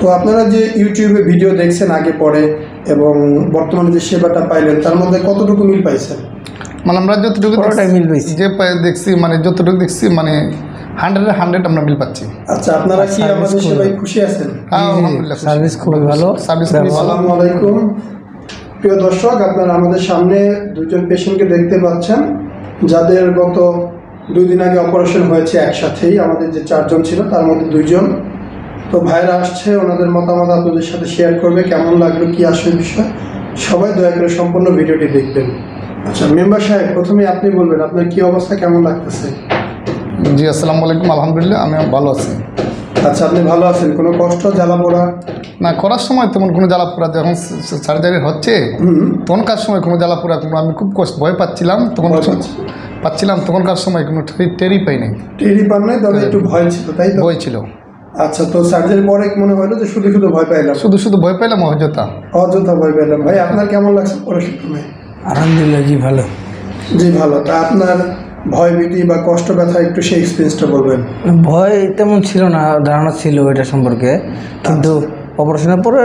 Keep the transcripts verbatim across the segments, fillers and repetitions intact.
তো আপনারা যে ইউটিউবে ভিডিও দেখছেন আগে পরে এবং বর্তমানে যে সেবাটা পাইলেন তার মধ্যে কতটুকু মিল পাইছেন? মানে আমরা যতটুকু মিল পাইছি, যে দেখছি মানে যতটুকু দেখছি মানে হান্ড্রেডে হান্ড্রেড আমরা মিল পাচ্ছি। আচ্ছা, আপনারা কি আমাদের সেবায় খুশি আছেন? আলহামদুলিল্লাহ, সার্ভিস খুবই ভালো। সার্ভিস খুবই ভালো। আসসালামু আলাইকুম প্রিয় দর্শক, আপনারা আমাদের সামনে দুজন পেশেন্টকে দেখতে পাচ্ছেন যাদের গত দুই দিন আগে অপারেশন হয়েছে একসাথেই। আমাদের যে চারজন ছিল তার মধ্যে দুইজন। তো ভাইরা আসছে, ওনাদের মতামত আপনাদের সাথে শেয়ার করবে, কেমন লাগলো কি আসলে বিষয়। সবাই দয়া করে সম্পূর্ণ ভিডিওটি দেখবেন। আচ্ছা মেম্বার সাহেব, প্রথমে আপনি বলবেন আপনার কি অবস্থা, কেমন লাগতেছে? জি আসসালামু আলাইকুম, আলহামদুলিল্লাহ আমি ভালো আছি। আচ্ছা, আপনি ভালো আছেন? কোনো কষ্ট জ্বালা পোড়া? না, করার সময় তেমন কোনো জ্বালা পোড়া, যখন সার্জারি হচ্ছে তখনকার সময় কোনো জ্বালা পোড়া কোনো, আমি খুব কষ্ট ভয় পাচ্ছিলাম তখন পাচ্ছিলাম তখনকার সময় কোনো টেরি পাই নাই। টেরি পান নাই, তবে একটু ভয় ছিল, তাই তো? ভয় ছিল। আচ্ছা, তো সার্জারির পরে মনে হলো যে শুধু শুধু ভয় পাইলাম? শুধু শুধু ভয় পাইলাম, অযথা অযথা ভয় পাইলাম। ভাই আপনার কেমন লাগছে পড়াশোনা? আলহামদুলিল্লাহ জি ভালো। জি ভালো। তা আপনার ভয় ভীতি বা কষ্ট ব্যথা একটু সেই এক্সপিরিয়েন্সটা বলবেন। ভয় তেমন ছিল না, ধারণা ছিল এটা সম্পর্কে, কিন্তু অপারেশনের পরে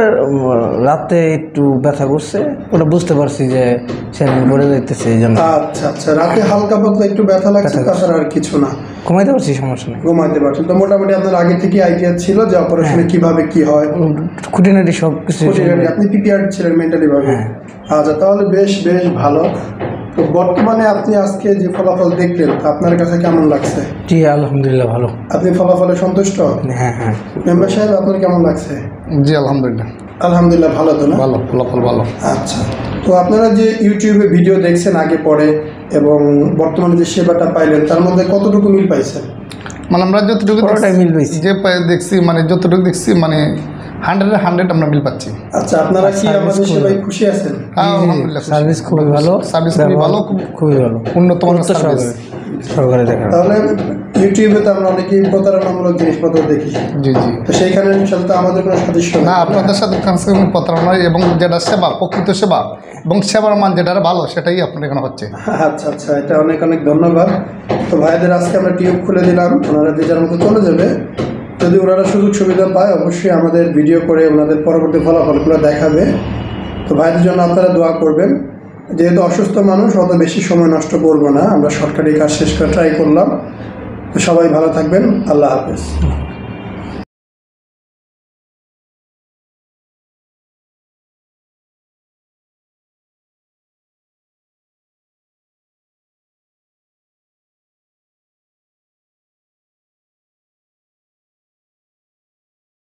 রাতে একটু ব্যথা করছে, ওটা বুঝতে পারছি যে সেদিন পরে যাইতেছে এই জন্য। আচ্ছা আচ্ছা, রাতে হালকা পাতলা একটু ব্যথা লাগছে, তাছাড়া আর কিছু না? ঘুমাইতে পারছি, সমস্যা নেই। ঘুমাইতে পারছেন তো? মোটামুটি আপনার আগে থেকে আইডিয়া ছিল যে অপারেশনে কিভাবে কি হয়, খুঁটিনাটি সব কিছু। আপনি প্রিপেয়ার্ড ছিলেন মেন্টালি ভাবে? আচ্ছা, তাহলে বেশ বেশ ভালো। তো বর্তমানে আপনি আজকে যে ফলাফল দেখলেন আপনার কাছে কেমন লাগছে? জি আলহামদুলিল্লাহ ভালো। আপনি ফলাফলে সন্তুষ্ট? হ্যাঁ হ্যাঁ। মেম্বার সাহেব আপনার কেমন লাগছে? জি আলহামদুলিল্লাহ। আলহামদুলিল্লাহ ভালো তো না? ভালো, ফলাফল ভালো। আচ্ছা, তো আপনারা যে ইউটিউবে ভিডিও দেখছেন আগে পরে এবং বর্তমানে যে সেবাটা পাইলেন তার মধ্যে কতটুকু মিল পাইছেন? মানে আমরা যতটুকু মিল পাইছি, যে দেখছি মানে যতটুকু দেখছি মানে হান্ড্রেডে হান্ড্রেড আমরা মিল পাচ্ছি। আচ্ছা, আপনারা কি আমাদের সেবায় খুশি আছেন? আলহামদুলিল্লাহ, সার্ভিস খুবই ভালো। সার্ভিস খুবই ভালো, খুবই ভালো, উন্নত মানের সার্ভিস সরকারি দেখা। তাহলে ইউটিউবে তো আমরা অনেকেই প্রতারণামূলক জিনিসপত্র দেখি। জি জি। তো সেইখানে সাথে আমাদের কোনো সাদৃশ্য না, আপনাদের সাথে প্রতারণা এবং যেটা সেবা, প্রকৃত সেবা এবং সেবার মান যেটা ভালো সেটাই আপনার এখানে হচ্ছে। আচ্ছা আচ্ছা, এটা অনেক অনেক ধন্যবাদ। তো ভাইদের আজকে আমরা টিউব খুলে দিলাম, ওনারা যে যার মতো চলে যাবে। যদি ওনারা সুযোগ সুবিধা পায় অবশ্যই আমাদের ভিডিও করে ওনাদের পরবর্তী ফলাফলগুলো দেখাবে। তো ভাইদের জন্য আপনারা দোয়া করবেন। যেহেতু অসুস্থ মানুষ, অত বেশি সময় নষ্ট করবো না, আমরা শর্টকাটে কাজ শেষ করে ট্রাই করলাম। তো সবাই ভালো থাকবেন, আল্লাহ হাফেজ।